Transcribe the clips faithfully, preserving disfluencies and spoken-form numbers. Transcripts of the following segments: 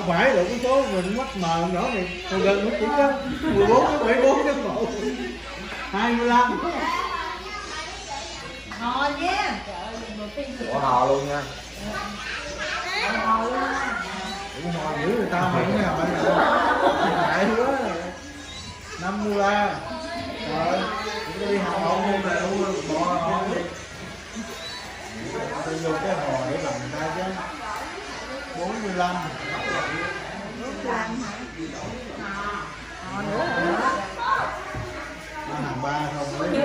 phải được cái số mình mắt mờ nhỏ này còn gần nó chỉ có mười bốn cái bảy bốn cái bộ hai mươi lăm. Hò nha. Ủa hò luôn nha. Hò luôn. Ủa hò dữ người ta mà cái hỏi này ngại quá. năm mươi ba. Rồi chúng ta đi học hò luôn này luôn bỏ hò đi. Tôi dùng cái hò để làm người ta chứ. bốn mươi lăm. bốn mươi lăm hả? Hò nữa hả? Nó hàng ba không đấy.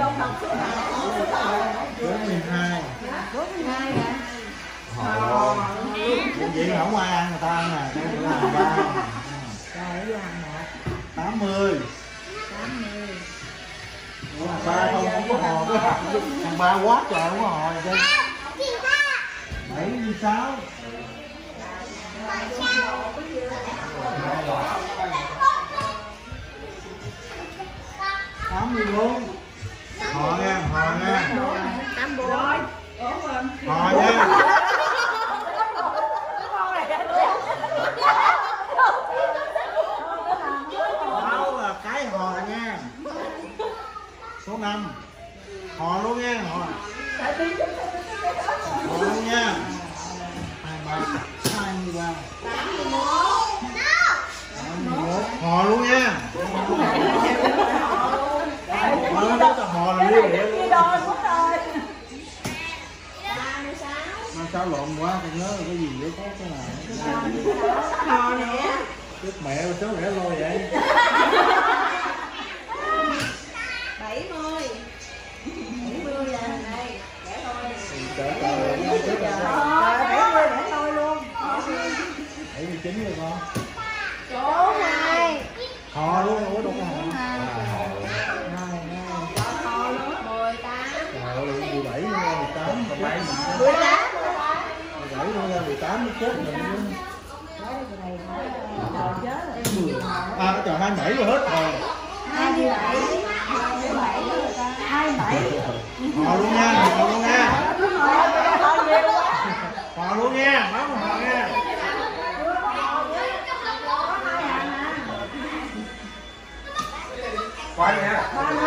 bốn mươi hai. bốn mươi hai hả? Hò. Vậy không ai ăn người ta ăn nè, đây là hàng ba. Rồi là hàng một. tám mươi. tám mươi. Hàng ba không không có hò cái hàng ba quá trời không có hò gì chứ. bảy mươi sáu. tám mươi bốn. Hò nha, hò nha. tám mươi bốn. Hò nha. Đó là cái hò nha. Số năm. Hò luôn nha, hò. Hò luôn nha. hai mươi ba. hai mươi ba. tám mươi mốt. tám mươi mốt. Hò luôn nha. Hò đó là hò là liên hệ luôn. Mà sao lộn quá, tôi nhớ là cái gì vậy có cái nào. Hò nè. Trước mẹ số rẻ lôi vậy. bảy mươi. bảy mươi là đây. Để thôi. Trời trời, trước Trời rồi. bảy mươi để thôi luôn. bảy mươi chín rồi con. Số hai. Hò luôn, ủa đâu có hò. Hò luôn. Hò luôn. mười tám. Trời ơi, mười bảy nữa, mười tám, mười bảy. mười tám. mười bảy nữa, mười tám nó chết mình luôn. À, trời hai mươi bảy rồi hết rồi. hai mươi bảy. hai mươi bảy. Hò luôn nha, hò luôn nha. Hò luôn nha, bấm hò nha. Quay nha.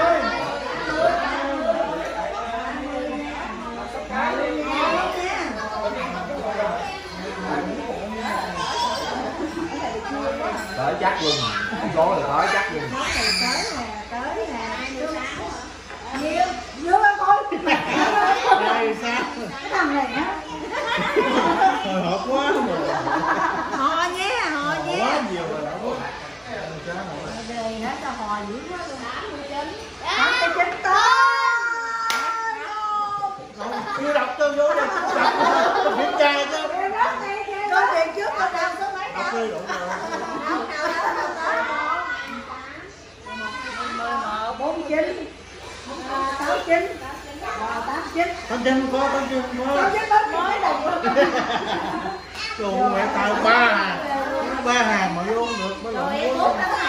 Tới chắc luôn. Số là tới chắc luôn. Tới nè, tới nè. Nhiều, nhiều lắm thôi. Đây sao? Cái thằng này á. Hồi hộp quá rồi. Hò nha, hò nha. Quá nhiều rồi đã quá. Đây nó cho hò dữ quá luôn. tám mươi chín. tám mươi chín tới. Chưa đọc cho vô đi. Đọc kiểm tra chứ. Có tiền trước có đâu số mấy Đọc đâu. đi đủ rồi. bốn chín. tám chín. tám chín. Tám chín có, tám chín có. tám chín mới mới đầu. Trời mẹ tao ba hàng. Ba hàng mà vô được mới Rồi lộn em quá. mốt đó